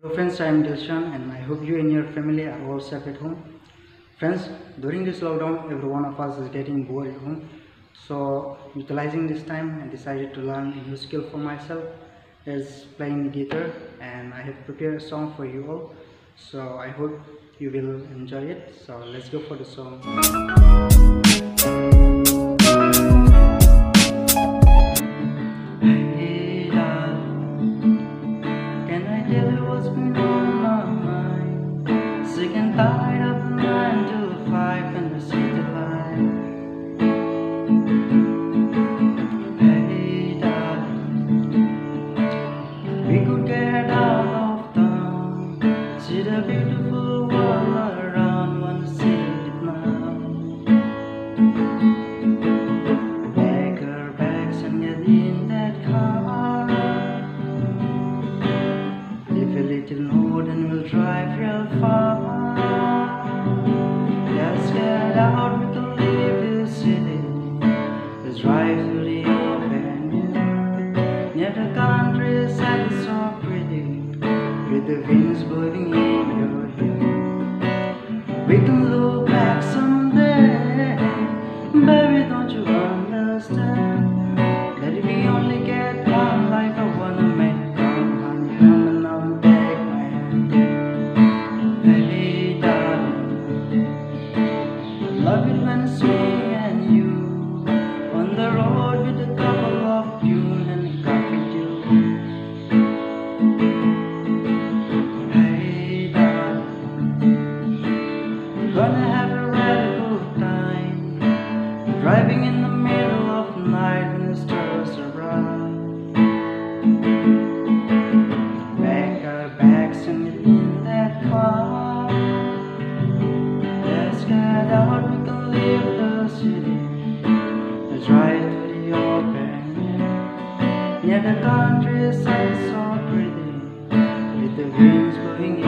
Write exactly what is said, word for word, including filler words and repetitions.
Hello friends, I am Dilshan and I hope you and your family are all safe at home. Friends, during this lockdown, every one of us is getting bored at home. So, utilizing this time, I decided to learn a new skill for myself is playing guitar, and I have prepared a song for you all. So, I hope you will enjoy it. So, let's go for the song. Hey darling, can I tell you what's been on my mind? Sick and tired of the nine to five and the city life. Hey darling, we could get out of town, see the beautiful world around, wanna see it now. Pack our bags and get in that car. Live a little more and we'll drive real far. Let's get out, we can leave the city. Let's drive through the open air. Near the countryside is so pretty, with the winds blowing in your hair. We can look back someday, baby, don't you understand that if we only get one life, I wanna make come, honey, come and now and take my hand. Hey darling, love it when it's me and you on the road with a couple of tune and a coffee too. Hey darling, gonna have a really good time, driving in the middle of the night when the stars are bright. Pack our bags and get in that car. Let's get out, we can leave the city. Let's drive to the open air. Near the countryside so pretty, with the winds blowing